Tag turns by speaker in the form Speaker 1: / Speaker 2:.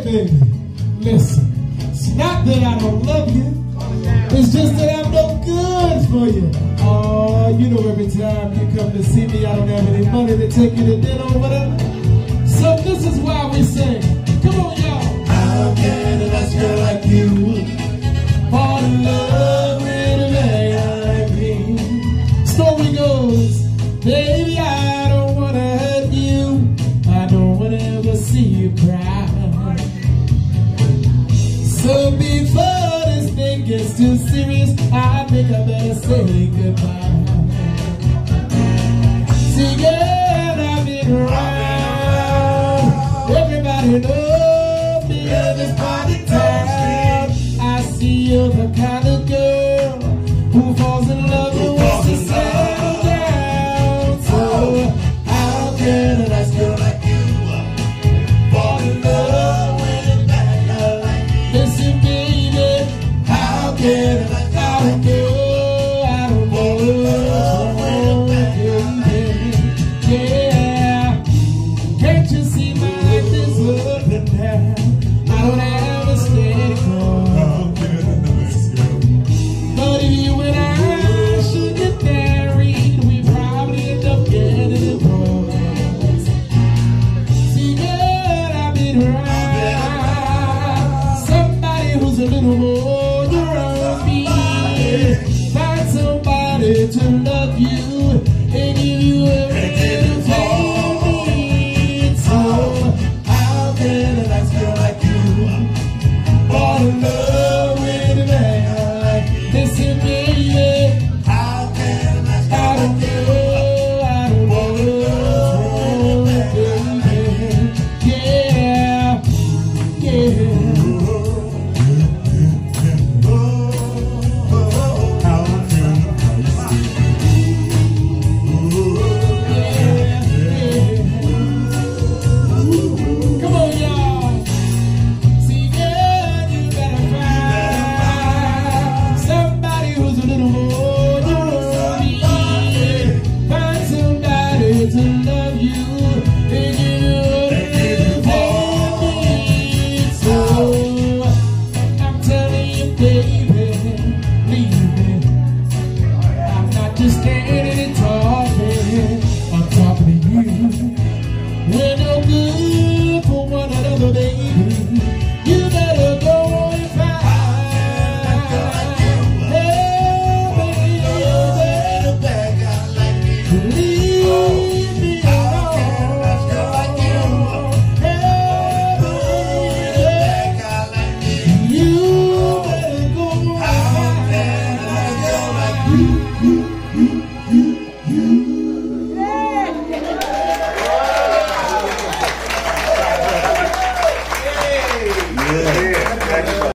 Speaker 1: baby, listen. It's not that I don't love you. It's just that I'm no good for you. Oh, you know every time you come to see me, I don't have any money to take you to dinner or whatever. So this is why we sing. Come on, y'all. How can a nice girl like you fall in love with a man like me? Story goes, baby, I don't want to hurt you. I don't want to ever see you cry. So before this thing gets too serious, I think I better say goodbye.